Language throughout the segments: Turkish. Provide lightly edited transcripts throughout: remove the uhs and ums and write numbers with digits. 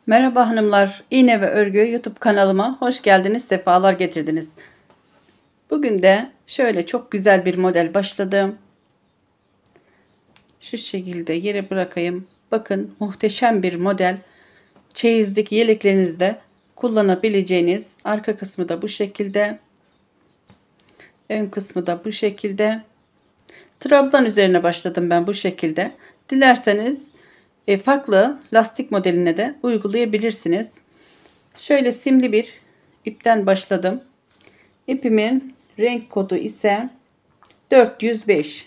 Merhaba hanımlar, İğne ve Örgü YouTube kanalıma hoş geldiniz, sefalar getirdiniz. Bugün de şöyle çok güzel bir model başladım. Şu şekilde yere bırakayım. Bakın muhteşem bir model. Çeyizlik yeleklerinizde kullanabileceğiniz. Arka kısmı da bu şekilde. Ön kısmı da bu şekilde. Trabzan üzerine başladım ben bu şekilde. Dilerseniz farklı lastik modeline de uygulayabilirsiniz. Şöyle simli bir ipten başladım. İpimin renk kodu ise 405.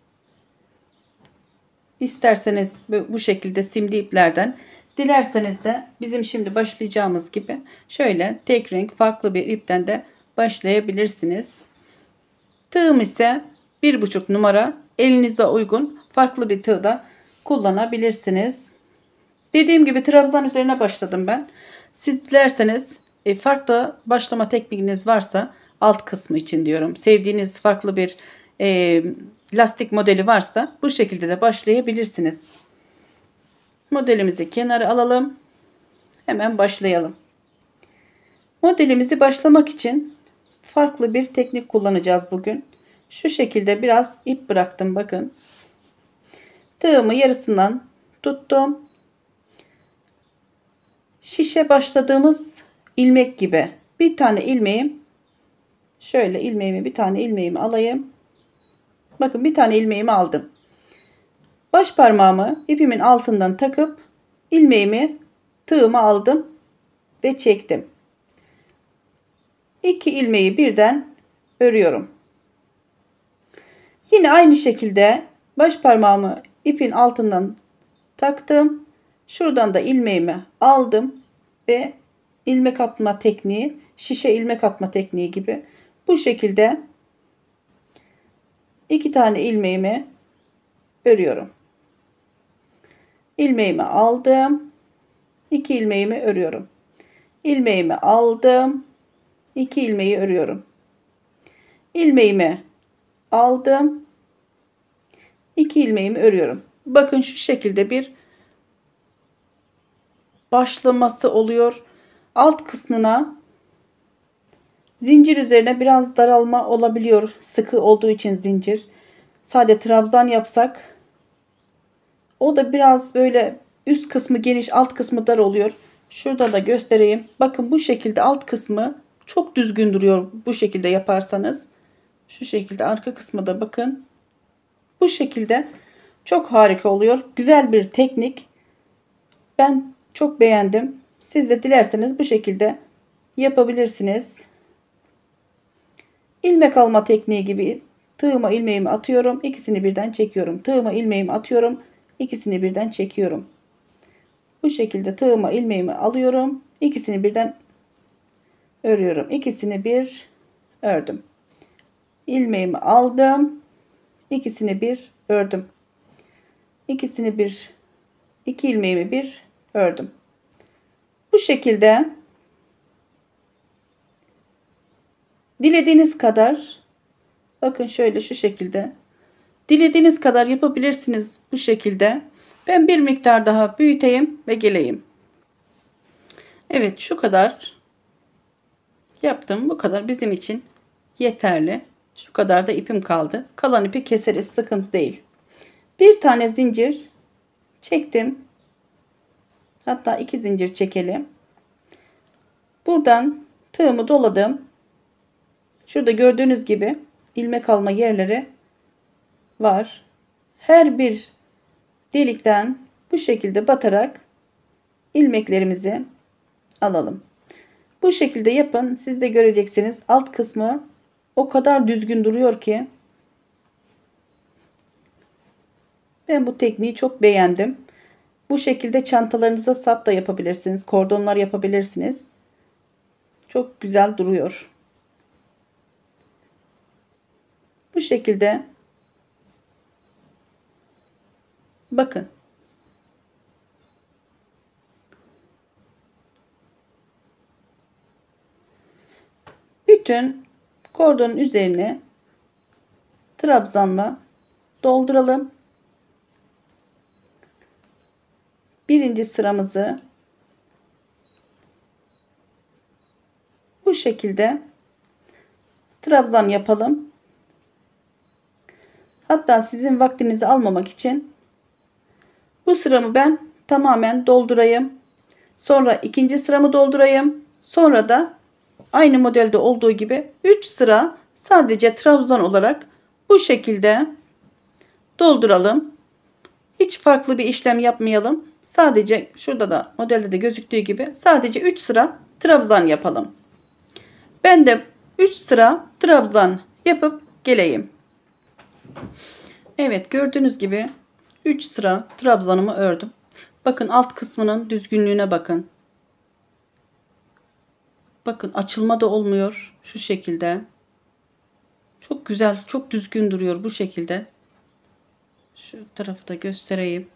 İsterseniz bu şekilde simli iplerden, dilerseniz de bizim şimdi başlayacağımız gibi şöyle tek renk farklı bir ipten de başlayabilirsiniz. Tığım ise 1,5 numara. Elinize uygun farklı bir tığ da kullanabilirsiniz. Dediğim gibi trabzan üzerine başladım ben. Siz dilerseniz farklı başlama tekniğiniz varsa alt kısmı için diyorum. Sevdiğiniz farklı bir lastik modeli varsa bu şekilde de başlayabilirsiniz. Modelimizi kenara alalım. Hemen başlayalım. Modelimizi başlamak için farklı bir teknik kullanacağız bugün. Şu şekilde biraz ip bıraktım bakın. Tığımı yarısından tuttum. Şişe başladığımız ilmek gibi bir tane ilmeğim, şöyle bir tane ilmeğimi alayım. Bakın bir tane ilmeğimi aldım. Baş parmağımı ipimin altından takıp ilmeğimi tığıma aldım ve çektim. 2 ilmeği birden örüyorum. Yine aynı şekilde baş parmağımı ipin altından taktım. Şuradan da ilmeğimi aldım ve ilmek atma tekniği, şişe ilmek atma tekniği gibi bu şekilde 2 tane ilmeğimi örüyorum. İlmeğimi aldım. 2 ilmeğimi örüyorum. İlmeğimi aldım. 2 ilmeği örüyorum. İlmeğimi aldım. 2 ilmeğimi örüyorum. Bakın şu şekilde bir başlaması oluyor. Alt kısmına zincir üzerine biraz daralma olabiliyor. Sıkı olduğu için zincir. Sade trabzan yapsak o da biraz böyle üst kısmı geniş, alt kısmı dar oluyor. Şurada da göstereyim. Bakın bu şekilde alt kısmı çok düzgün duruyor. Bu şekilde yaparsanız. Şu şekilde arka kısmı da bakın. Bu şekilde çok harika oluyor. Güzel bir teknik. Ben çok beğendim. Siz de dilerseniz bu şekilde yapabilirsiniz. İlmek alma tekniği gibi tığıma ilmeğimi atıyorum. İkisini birden çekiyorum. Tığıma ilmeğimi atıyorum. İkisini birden çekiyorum. Bu şekilde tığıma ilmeğimi alıyorum. İkisini birden örüyorum. İkisini bir ördüm. İlmeğimi aldım. İkisini bir ördüm. İkisini bir, 2 ilmeğimi bir ördüm. Bu şekilde dilediğiniz kadar, bakın şöyle şu şekilde dilediğiniz kadar yapabilirsiniz bu şekilde. Ben bir miktar daha büyüteyim ve geleyim. Evet, şu kadar yaptım. Bu kadar bizim için yeterli. Şu kadar da ipim kaldı. Kalan ipi keseriz, sıkıntı değil. Bir tane zincir çektim. Hatta 2 zincir çekelim. Buradan tığımı doladım. Şurada gördüğünüz gibi ilmek alma yerleri var. Her bir delikten bu şekilde batarak ilmeklerimizi alalım. Bu şekilde yapın. Siz de göreceksiniz. Alt kısmı o kadar düzgün duruyor ki. Ben bu tekniği çok beğendim. Bu şekilde çantalarınıza sap da yapabilirsiniz. Kordonlar yapabilirsiniz. Çok güzel duruyor. Bu şekilde bakın. Bütün kordonun üzerine trabzanla dolduralım. Birinci sıramızı Bu şekilde trabzan yapalım. Hatta sizin vaktinizi almamak için bu sıramı ben tamamen doldurayım. Sonra ikinci sıramı doldurayım. Sonra da aynı modelde olduğu gibi 3 sıra sadece trabzan olarak bu şekilde dolduralım. Hiç farklı bir işlem yapmayalım. Sadece şurada da modelde de gözüktüğü gibi sadece 3 sıra trabzan yapalım. Ben de 3 sıra trabzan yapıp geleyim. Evet, gördüğünüz gibi 3 sıra trabzanımı ördüm. Bakın alt kısmının düzgünlüğüne bakın. Bakın açılma da olmuyor şu şekilde. Çok güzel, çok düzgün duruyor bu şekilde. Şu tarafı da göstereyim.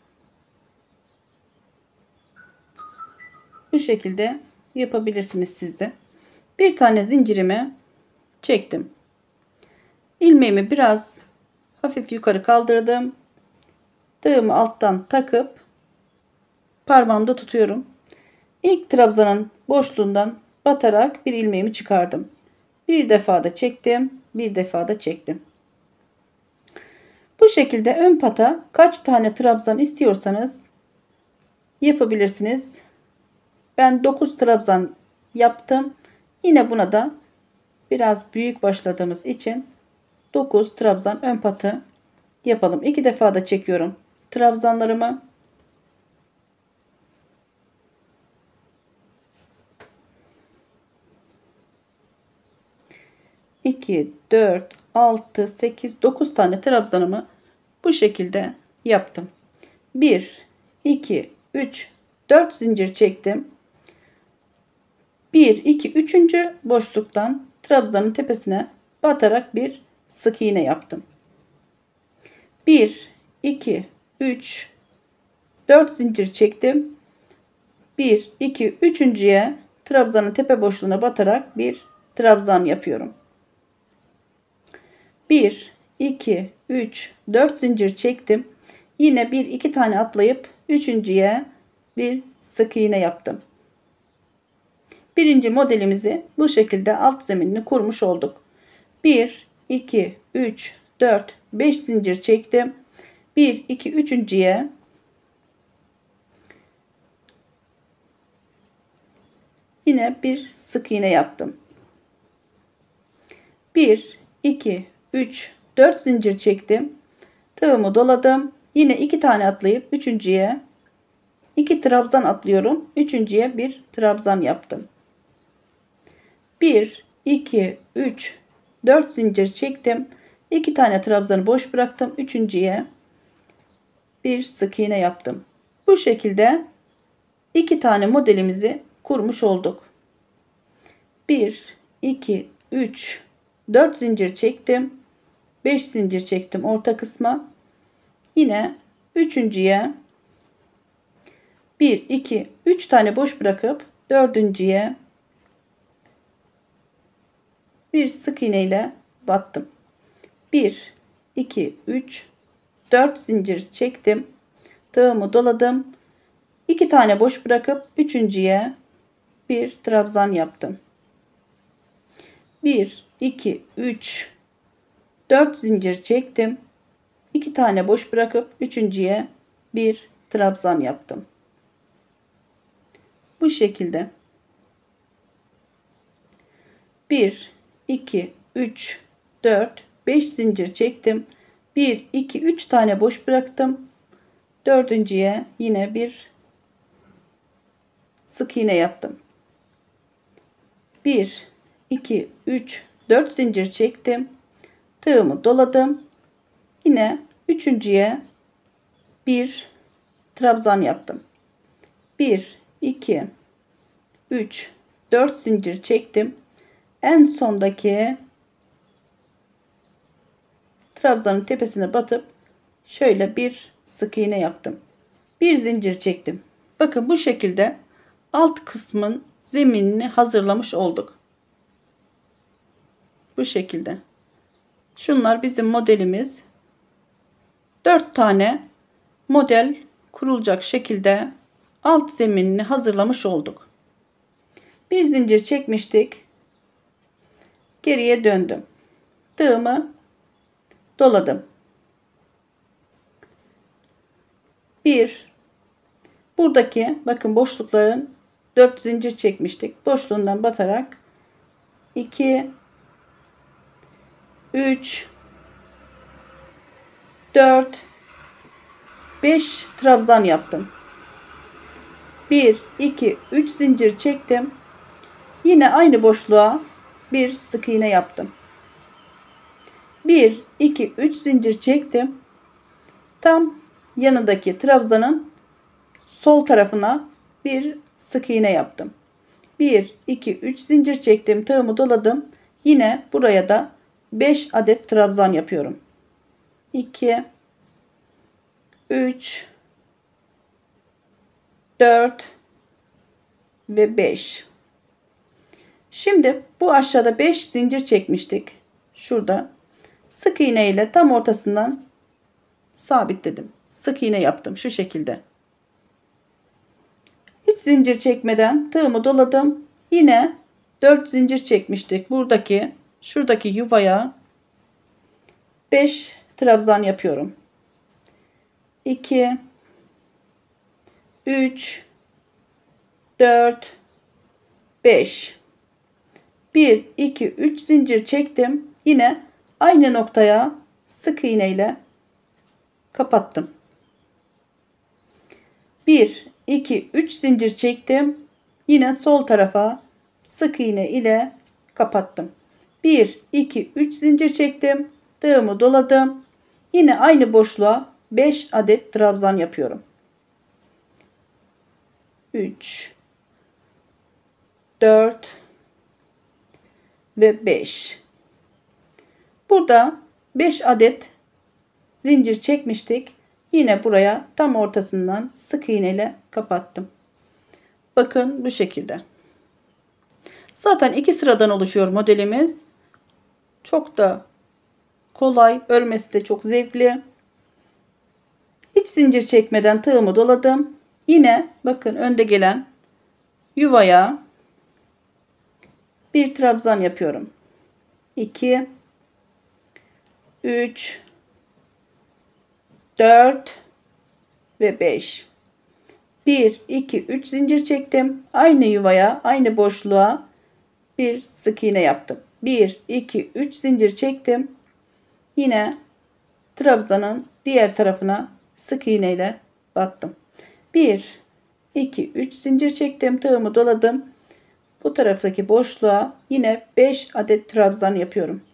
Bu şekilde yapabilirsiniz siz de. Bir tane zincirimi çektim. İlmeğimi biraz hafif yukarı kaldırdım. Tığımı alttan takıp parmağımda tutuyorum. İlk trabzanın boşluğundan batarak bir ilmeğimi çıkardım. Bir defa da çektim, bir defa da çektim. Bu şekilde ön pata kaç tane trabzan istiyorsanız yapabilirsiniz. Ben 9 trabzan yaptım. Yine buna da biraz büyük başladığımız için 9 trabzan ön patı yapalım. 2 defa da çekiyorum trabzanlarımı. İki, 4, 6, 8, 9 tane trabzanımı bu şekilde yaptım. 1, 2, 3, 4 zincir çektim. 1, 2, 3. boşluktan trabzanın tepesine batarak bir sık iğne yaptım. 1, 2, 3, 4 zincir çektim. 1, 2, 3.'ye trabzanın tepe boşluğuna batarak bir trabzan yapıyorum. 1, 2, 3, 4 zincir çektim. Yine 1, 2 tane atlayıp 3.'ye bir sık iğne yaptım. Birinci modelimizi bu şekilde alt zeminini kurmuş olduk. 1, 2, 3, 4, 5 zincir çektim. 1, 2, 3.'ye yine bir sık iğne yaptım. 1, 2, 3, 4 zincir çektim. Tığımı doladım. Yine 2 tane atlayıp 3.'ye 2 trabzan atlıyorum. 3.'ye bir trabzan yaptım. 1, 2, 3, 4 zincir çektim. 2 tane trabzanı boş bıraktım. 3.'ye bir sık iğne yaptım. Bu şekilde 2 tane modelimizi kurmuş olduk. 1, 2, 3, 4 zincir çektim. 5 zincir çektim orta kısma. Yine 3.'ye 1, 2, 3 tane boş bırakıp 4.'ye bir sık iğne ile battım. 1, 2, 3, 4 zincir çektim. Tığımı doladım. 2 tane boş bırakıp 3.'ye bir trabzan yaptım. 1, 2, 3, 4 zincir çektim. 2 tane boş bırakıp 3.'ye bir trabzan yaptım. Bu şekilde 1, 2, 3, 4, 5 zincir çektim. 1, 2, 3 tane boş bıraktım. 4.'ye yine bir sık iğne yaptım. 1, 2, 3, 4 zincir çektim. Tığımı doladım. Yine 3.'ye bir trabzan yaptım. 1, 2, 3, 4 zincir çektim. En sondaki trabzanın tepesine batıp şöyle bir sık iğne yaptım. Bir zincir çektim. Bakın bu şekilde alt kısmın zeminini hazırlamış olduk. Bu şekilde. Şunlar bizim modelimiz. 4 tane model kurulacak şekilde alt zeminini hazırlamış olduk. Bir zincir çekmiştik. Geriye döndüm. Tığımı doladım. 1. Buradaki bakın boşlukların 4 zincir çekmiştik. Boşluğundan batarak 2 3 4 5 trabzan yaptım. 1 2 3 zincir çektim. Yine aynı boşluğa bir sık iğne yaptım. 1 2 3 zincir çektim. Tam yanındaki trabzanın sol tarafına bir sık iğne yaptım. 1 2 3 zincir çektim, tığımı doladım. Yine buraya da 5 adet trabzan yapıyorum. 2 3 4 ve 5. Şimdi bu aşağıda 5 zincir çekmiştik. Şurada sık iğne ile tam ortasından sabitledim. Sık iğne yaptım şu şekilde. Hiç zincir çekmeden tığımı doladım. Yine 4 zincir çekmiştik. Şuradaki yuvaya 5 trabzan yapıyorum. 2 3 4 5. 1 2 3 zincir çektim. Yine aynı noktaya sık iğne ile kapattım. 1 2 3 zincir çektim. Yine sol tarafa sık iğne ile kapattım. 1 2 3 zincir çektim. Tığımı doladım. Yine aynı boşluğa 5 adet trabzan yapıyorum. 3 4 ve 5. Burada 5 adet zincir çekmiştik. Yine buraya tam ortasından sık iğne ile kapattım. Bakın bu şekilde. Zaten 2 sıradan oluşuyor modelimiz. Çok da kolay, örmesi de çok zevkli. Hiç zincir çekmeden tığımı doladım. Yine bakın önde gelen yuvaya bir trabzan yapıyorum. 2 3 4 ve 5. 1 2 3 zincir çektim. Aynı yuvaya, aynı boşluğa bir sık iğne yaptım. 1 2 3 zincir çektim. Yine trabzanın diğer tarafına sık iğne ile battım. 1 2 3 zincir çektim, tığımı doladım. Bu taraftaki boşluğa yine 5 adet trabzan yapıyorum.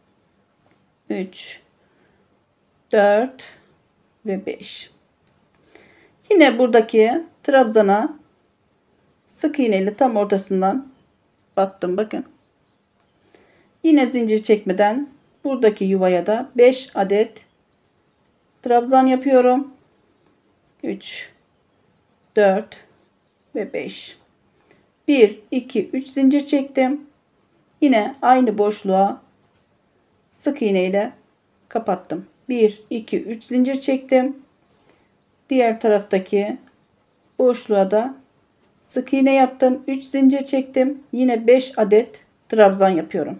3 4 ve 5. Yine buradaki trabzana sık iğne ile tam ortasından battım. Bakın. Yine zincir çekmeden buradaki yuvaya da 5 adet trabzan yapıyorum. 3 4 ve 5. 1 2 3 zincir çektim. Yine aynı boşluğa sık iğne ile kapattım. 1 2 3 zincir çektim. Diğer taraftaki boşluğa da sık iğne yaptım. 3 zincir çektim. Yine 5 adet trabzan yapıyorum.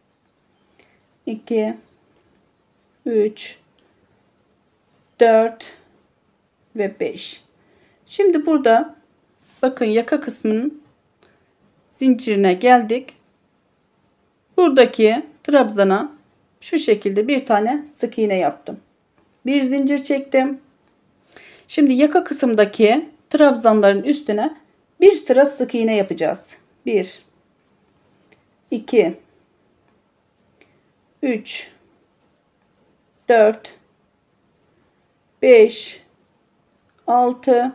2 3 4 ve 5. Şimdi burada bakın yaka kısmının zincirine geldik. Buradaki trabzana şu şekilde bir tane sık iğne yaptım. Bir zincir çektim. Şimdi yaka kısımdaki trabzanların üstüne bir sıra sık iğne yapacağız. 1 2 3 4 5 6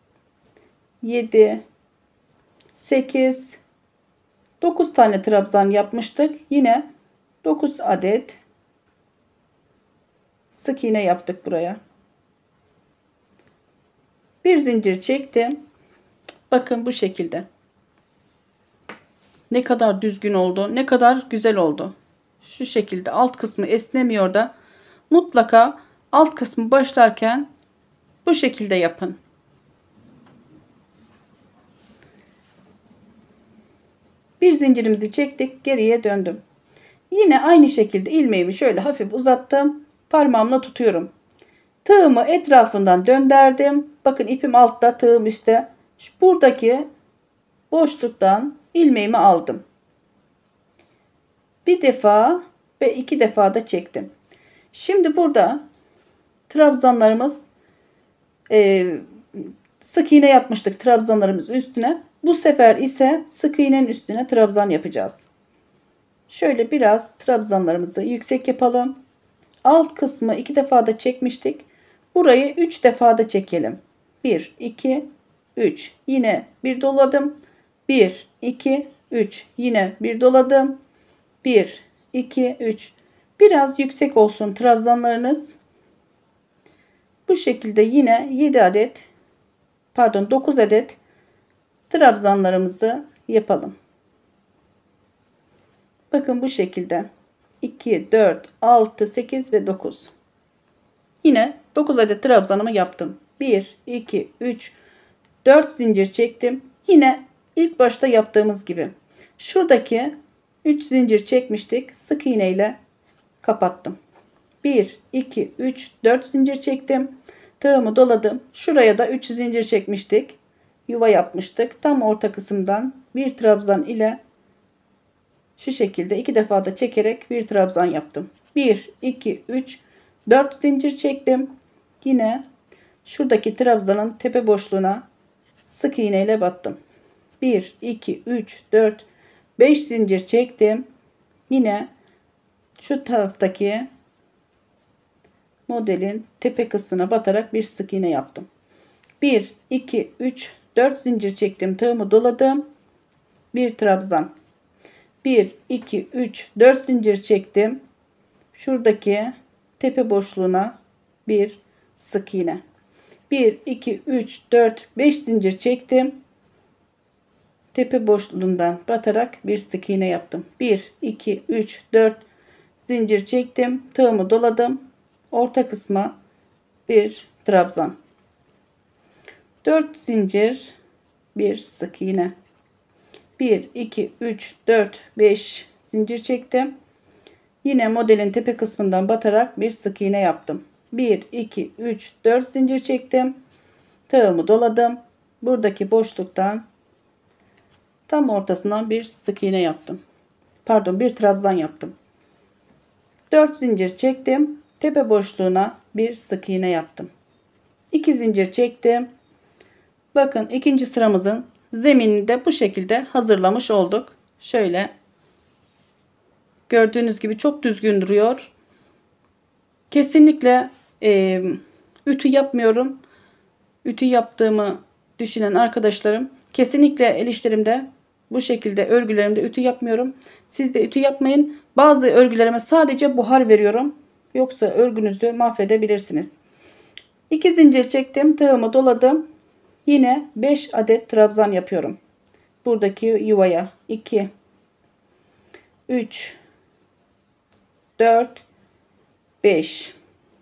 7 8 9 tane trabzan yapmıştık. Yine 9 adet sık iğne yaptık buraya. Bir zincir çektim. Bakın bu şekilde. Ne kadar düzgün oldu, ne kadar güzel oldu. Şu şekilde alt kısmı esnemiyor da mutlaka alt kısmı başlarken bu şekilde yapın. Bir zincirimizi çektik, geriye döndüm. Yine aynı şekilde ilmeğimi şöyle hafif uzattım. Parmağımla tutuyorum. Tığımı etrafından döndürdüm. Bakın ipim altta, tığım üstte. Buradaki boşluktan ilmeğimi aldım. Bir defa ve 2 defa da çektim. Şimdi burada trabzanlarımız sık iğne yapmıştık trabzanlarımız üstüne. Bu sefer ise sık iğnenin üstüne trabzan yapacağız. Şöyle biraz trabzanlarımızı yüksek yapalım. Alt kısmı 2 defa da çekmiştik. Burayı 3 defa da çekelim. 1, 2, 3. Yine bir doladım. 1, 2, 3. Yine bir doladım. 1, 2, 3. Biraz yüksek olsun trabzanlarınız. Bu şekilde yine 9 adet trabzanlarımızı yapalım. Bakın bu şekilde 2, 4, 6, 8 ve 9. Yine 9 adet trabzanımı yaptım. 1, 2, 3, 4 zincir çektim. Yine ilk başta yaptığımız gibi. Şuradaki 3 zincir çekmiştik. Sık iğne ile kapattım. 1, 2, 3, 4 zincir çektim. Tığımı doladım. Şuraya da 3 zincir çekmiştik. Yuva yapmıştık. Tam orta kısımdan bir trabzan ile şu şekilde 2 defa da çekerek bir trabzan yaptım. 1, 2, 3, 4 zincir çektim. Yine şuradaki trabzanın tepe boşluğuna sık iğne ile battım. 1, 2, 3, 4, 5 zincir çektim. Yine şu taraftaki modelin tepe kısmına batarak bir sık iğne yaptım. 1, 2, 3, 4 zincir çektim. Tığımı doladım. Bir trabzan. 1, 2, 3, 4 zincir çektim. Şuradaki tepe boşluğuna bir sık iğne. 1, 2, 3, 4, 5 zincir çektim. Tepe boşluğundan batarak bir sık iğne yaptım. 1, 2, 3, 4 zincir çektim. Tığımı doladım. Orta kısma bir trabzan. 4 zincir, bir sık iğne. 1, 2, 3, 4, 5 zincir çektim. Yine modelin tepe kısmından batarak bir sık iğne yaptım. 1, 2, 3, 4 zincir çektim. Tığımı doladım. Buradaki boşluktan tam ortasından bir sık iğne yaptım. Pardon, bir trabzan yaptım. 4 zincir çektim. Tepe boşluğuna bir sık iğne yaptım. 2 zincir çektim. Bakın ikinci sıramızın zeminini de bu şekilde hazırlamış olduk. Şöyle gördüğünüz gibi çok düzgün duruyor. Kesinlikle ütü yapmıyorum. Ütü yaptığımı düşünen arkadaşlarım, kesinlikle el işlerimde bu şekilde örgülerimde ütü yapmıyorum. Siz de ütü yapmayın. Bazı örgülerime sadece buhar veriyorum. Yoksa örgünüzü mahvedebilirsiniz. 2 zincir çektim. Tığımı doladım. Yine 5 adet trabzan yapıyorum. Buradaki yuvaya 2, 3, 4, 5.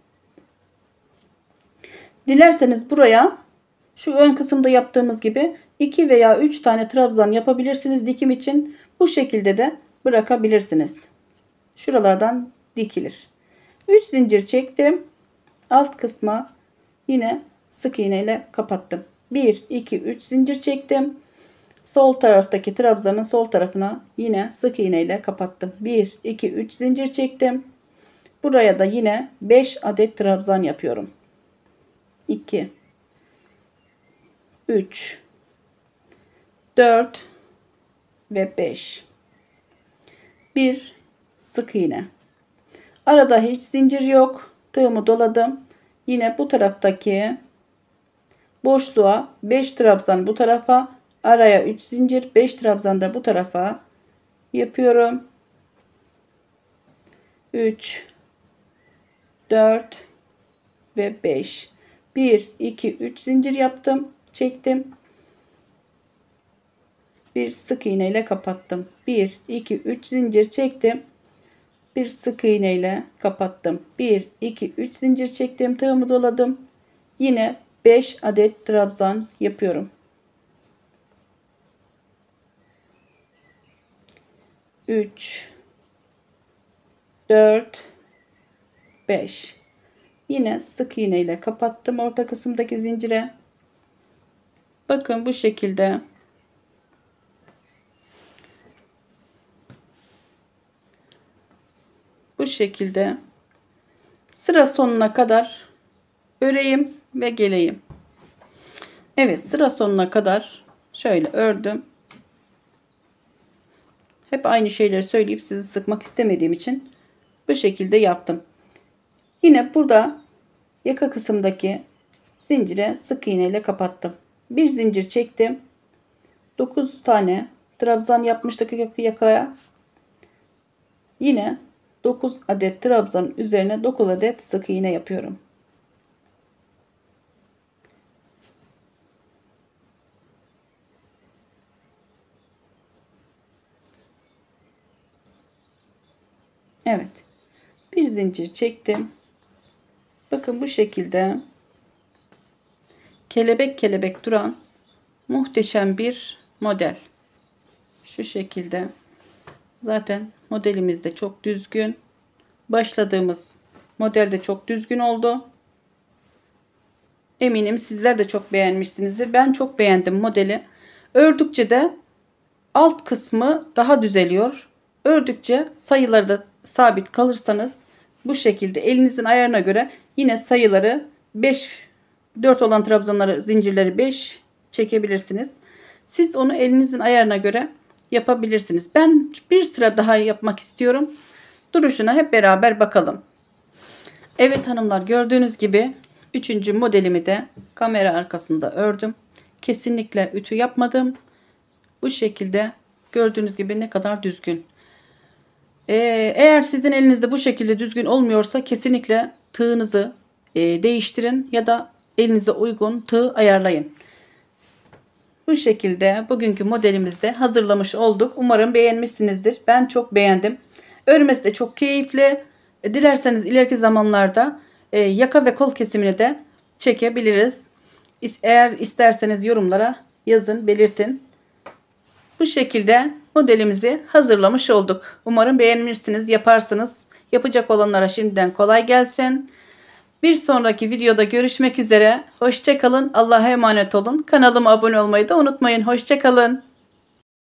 Dilerseniz buraya şu ön kısımda yaptığımız gibi 2 veya 3 tane trabzan yapabilirsiniz dikim için. Bu şekilde de bırakabilirsiniz. Şuralardan dikilir. 3 zincir çektim. Alt kısma yine sık iğne ile kapattım. 1, 2, 3 zincir çektim. Sol taraftaki trabzanın sol tarafına yine sık iğne ile kapattım. 1, 2, 3 zincir çektim. Buraya da yine 5 adet trabzan yapıyorum. 2, 3, 4 ve 5. Bir sık iğne. Arada hiç zincir yok. Tığımı doladım. Yine bu taraftaki boşluğa 5 trabzan bu tarafa, araya 3 zincir, 5 trabzan da bu tarafa yapıyorum. 3, 4 ve 5. 1, 2, 3 zincir yaptım. Çektim. Bir sık iğne ile kapattım. 1, 2, 3 zincir çektim. Bir sık iğne ile kapattım. 1, 2, 3 zincir çektim. Tığımı doladım. Yine 5 adet trabzan yapıyorum. 3, 4, 5. Yine sık iğne ile kapattım orta kısımdaki zincire. Bakın bu şekilde. Bu şekilde sıra sonuna kadar öreyim ve geleyim. Evet, sıra sonuna kadar şöyle ördüm. Hep aynı şeyleri söyleyip sizi sıkmak istemediğim için bu şekilde yaptım. Yine burada yaka kısımdaki zincire sık iğne ile kapattım. Bir zincir çektim. 9 tane trabzan yapmıştık yakaya. Yine 9 adet trabzanın üzerine 9 adet sık iğne yapıyorum. Evet. Bir zincir çektim. Bakın bu şekilde kelebek kelebek duran muhteşem bir model. Şu şekilde. Zaten modelimiz de çok düzgün. Başladığımız model de çok düzgün oldu. Eminim sizler de çok beğenmişsinizdir. Ben çok beğendim modeli. Ördükçe de alt kısmı daha düzeliyor. Ördükçe sayıları da sabit kalırsanız bu şekilde elinizin ayarına göre yine sayıları 5, 4 olan trabzanları, zincirleri 5 çekebilirsiniz. Siz onu elinizin ayarına göre yapabilirsiniz. Ben bir sıra daha yapmak istiyorum. Duruşuna hep beraber bakalım. Evet hanımlar, gördüğünüz gibi 3. modelimi de kamera arkasında ördüm. Kesinlikle ütü yapmadım. Bu şekilde gördüğünüz gibi ne kadar düzgün. Eğer sizin elinizde bu şekilde düzgün olmuyorsa kesinlikle tığınızı değiştirin ya da elinize uygun tığ ayarlayın. Bu şekilde bugünkü modelimizde hazırlamış olduk. Umarım beğenmişsinizdir. Ben çok beğendim. Örmesi de çok keyifli. Dilerseniz ileriki zamanlarda yaka ve kol kesimini de çekebiliriz. Eğer isterseniz yorumlara yazın, belirtin. Bu şekilde modelimizi hazırlamış olduk. Umarım beğenmişsiniz, yaparsınız. Yapacak olanlara şimdiden kolay gelsin. Bir sonraki videoda görüşmek üzere. Hoşça kalın. Allah'a emanet olun. Kanalıma abone olmayı da unutmayın. Hoşça kalın.